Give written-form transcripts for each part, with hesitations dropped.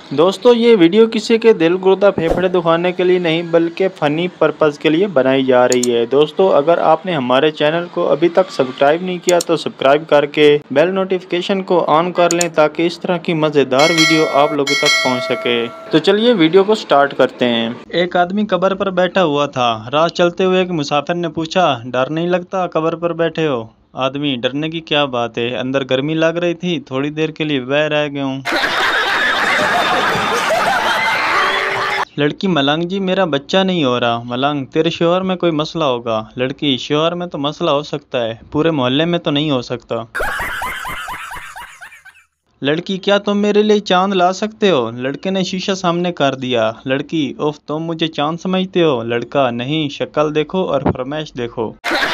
दोस्तों ये वीडियो किसी के दिल गुर्दा फेफड़े दुखाने के लिए नहीं बल्कि फ़नी पर्पज़ के लिए बनाई जा रही है। दोस्तों अगर आपने हमारे चैनल को अभी तक सब्सक्राइब नहीं किया तो सब्सक्राइब करके बेल नोटिफिकेशन को ऑन कर लें ताकि इस तरह की मज़ेदार वीडियो आप लोगों तक पहुंच सके। तो चलिए वीडियो को स्टार्ट करते हैं। एक आदमी कब्र पर बैठा हुआ था। राह चलते हुए एक मुसाफिर ने पूछा, डर नहीं लगता कब्र पर बैठे हो? आदमी, डरने की क्या बात है, अंदर गर्मी लग रही थी, थोड़ी देर के लिए बह रह गया हूँ। लड़की, मलंग जी मेरा बच्चा नहीं हो रहा। मलंग, तेरे शोहर में कोई मसला होगा। लड़की, शोहर में तो मसला हो सकता है, पूरे मोहल्ले में तो नहीं हो सकता। लड़की, क्या तुम मेरे लिए चांद ला सकते हो? लड़के ने शीशा सामने कर दिया। लड़की, उफ, तुम मुझे चांद समझते हो? लड़का, नहीं, शक्ल देखो और फरमाइश देखो।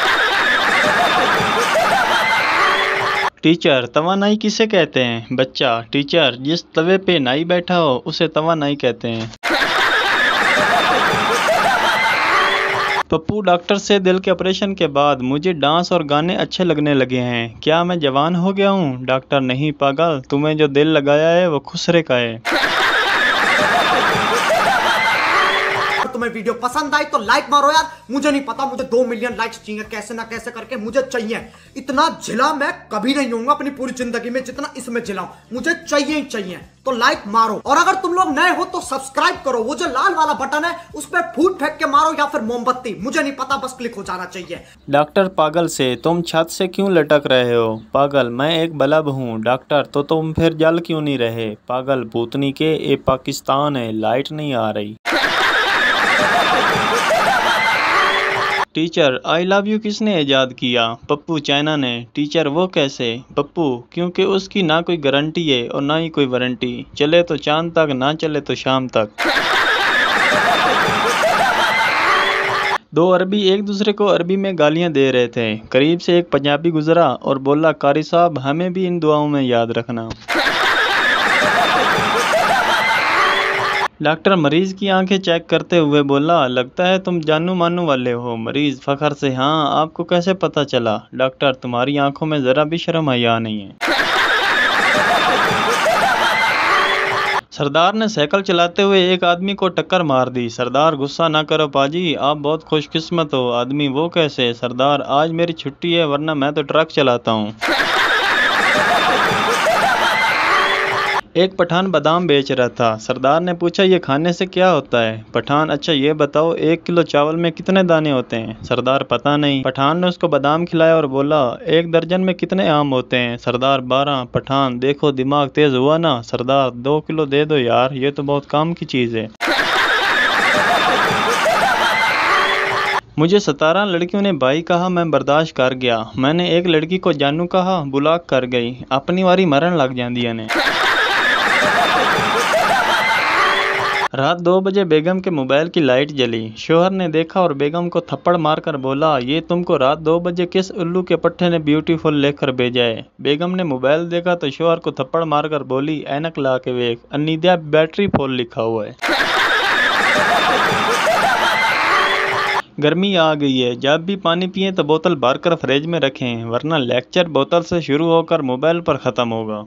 टीचर, तवानाई किसे कहते हैं? बच्चा, टीचर, जिस तवे पे नाई बैठा हो उसे तवानाई कहते हैं। पप्पू, डॉक्टर से दिल के ऑपरेशन के बाद मुझे डांस और गाने अच्छे लगने लगे हैं। क्या मैं जवान हो गया हूँ? डॉक्टर, नहीं पागल, तुम्हें जो दिल लगाया है वो खुसरे का है। तुम्हें वीडियो पसंद आई तो लाइक मारो यार। मुझे नहीं पता, मुझे 2 मिलियन लाइक्स चाहिए, कैसे ना कैसे करके मुझे चाहिए। इतना झिला मैं कभी नहीं होऊंगा अपनी पूरी जिंदगी में जितना इसमें झिलाऊं। मुझे चाहिए ही चाहिए, तो लाइक मारो। और अगर तुम लोग नए हो तो सब्सक्राइब करो। वो जो लाल वाला बटन है उस पर फूट फेंक के मारो या फिर मोमबत्ती, मुझे नहीं पता, बस क्लिक हो जाना चाहिए। डॉक्टर, पागल से तुम छत से क्यों लटक रहे हो? पागल, मैं एक बल्ब हूँ। डॉक्टर, तो तुम फिर जल क्यों नहीं रहे? पागल, भूतनी के, ये पाकिस्तान है, लाइट नहीं आ रही। टीचर, आई लव यू किसने इजाद किया? पप्पू, चाइना ने। टीचर, वो कैसे? पप्पू, क्योंकि उसकी ना कोई गारंटी है और ना ही कोई वारंटी। चले तो चांद तक, ना चले तो शाम तक। दो अरबी एक दूसरे को अरबी में गालियां दे रहे थे। करीब से एक पंजाबी गुजरा और बोला, कारी साहब, हमें भी इन दुआओं में याद रखना। डॉक्टर मरीज की आंखें चेक करते हुए बोला, लगता है तुम जानू मानू वाले हो। मरीज फखर से, हाँ, आपको कैसे पता चला? डॉक्टर, तुम्हारी आंखों में जरा भी शर्म हया नहीं है। सरदार ने साइकिल चलाते हुए एक आदमी को टक्कर मार दी। सरदार, गुस्सा ना करो पाजी, आप बहुत खुशकिस्मत हो। आदमी, वो कैसे? सरदार, आज मेरी छुट्टी है वरना मैं तो ट्रक चलाता हूँ। एक पठान बादाम बेच रहा था। सरदार ने पूछा, ये खाने से क्या होता है? पठान, अच्छा ये बताओ 1 किलो चावल में कितने दाने होते हैं? सरदार, पता नहीं। पठान ने उसको बादाम खिलाया और बोला, 1 दर्जन में कितने आम होते हैं? सरदार, 12। पठान, देखो दिमाग तेज हुआ ना। सरदार, 2 किलो दे दो यार, ये तो बहुत काम की चीज़ है। मुझे 17 लड़कियों ने भाई कहा, मैं बर्दाश्त कर गया। मैंने एक लड़की को जानू कहा, ब्लॉक कर गई। अपनी वारी मरण लग जाती ने। रात 2 बजे बेगम के मोबाइल की लाइट जली। शोहर ने देखा और बेगम को थप्पड़ मारकर बोला, ये तुमको रात 2 बजे किस उल्लू के पट्टे ने ब्यूटीफुल लेकर भेजा है? बेगम ने मोबाइल देखा तो शोहर को थप्पड़ मारकर बोली, ऐनक ला के देख, अनिद्या बैटरी फुल लिखा हुआ है। गर्मी आ गई है, जब भी पानी पिए तो बोतल भरकर फ्रिज में रखें वरना लेक्चर बोतल से शुरू होकर मोबाइल पर खत्म होगा।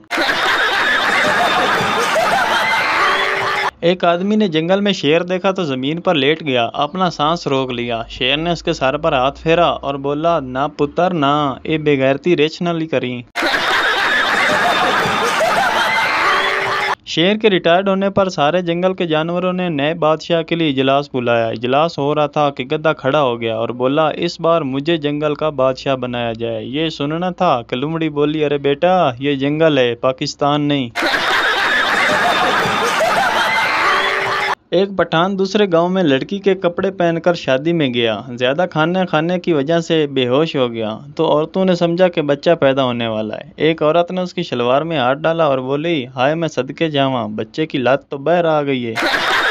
एक आदमी ने जंगल में शेर देखा तो जमीन पर लेट गया, अपना सांस रोक लिया। शेर ने उसके सर पर हाथ फेरा और बोला, ना पुत्र ना, ये बेगैरती रेचनली करी। शेर के रिटायर्ड होने पर सारे जंगल के जानवरों ने नए बादशाह के लिए इजलास बुलाया। इजलास हो रहा था कि गधा खड़ा हो गया और बोला, इस बार मुझे जंगल का बादशाह बनाया जाए। ये सुनना था कि लोमड़ी बोली, अरे बेटा, ये जंगल है, पाकिस्तान नहीं। एक पठान दूसरे गांव में लड़की के कपड़े पहनकर शादी में गया। ज्यादा खाना खाने की वजह से बेहोश हो गया तो औरतों ने समझा कि बच्चा पैदा होने वाला है। एक औरत ने उसकी शलवार में हाथ डाला और बोली, हाय मैं सदके जावा, बच्चे की लात तो बाहर आ गई है।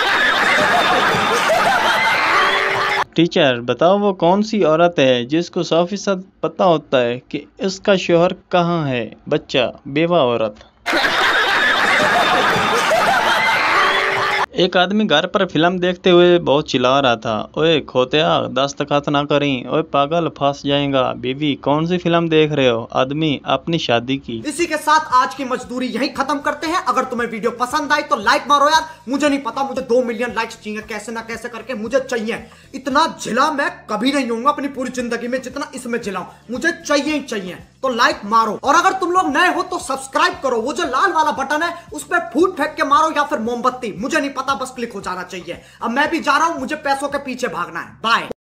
टीचर, बताओ वो कौन सी औरत है जिसको 100% पता होता है कि इसका शोहर कहाँ है? बच्चा, बेवा औरत। एक आदमी घर पर फिल्म देखते हुए बहुत चिल्ला रहा था, ओए खोतिया दस्तखत ना करी, ओए पागल फंस जाएगा। बीवी कौन सी फिल्म देख रहे हो? आदमी अपनी शादी की। इसी के साथ आज की मजदूरी यहीं खत्म करते हैं। अगर तुम्हें वीडियो पसंद आई तो लाइक मारो यार। मुझे नहीं पता, मुझे 2 मिलियन लाइक्स चाहिए, कैसे ना कैसे करके मुझे चाहिए। इतना जिला मैं कभी नहीं होऊंगा अपनी पूरी जिंदगी में जितना इसमें जिलाऊं। मुझे चाहिए ही चाहिए, तो लाइक मारो। और अगर तुम लोग नए हो तो सब्सक्राइब करो। वो जो लाल वाला बटन है उस पर फूट फेंक के मारो या फिर मोमबत्ती, मुझे नहीं पता, बस क्लिक हो जाना चाहिए। अब मैं भी जा रहा हूं, मुझे पैसों के पीछे भागना है। बाय।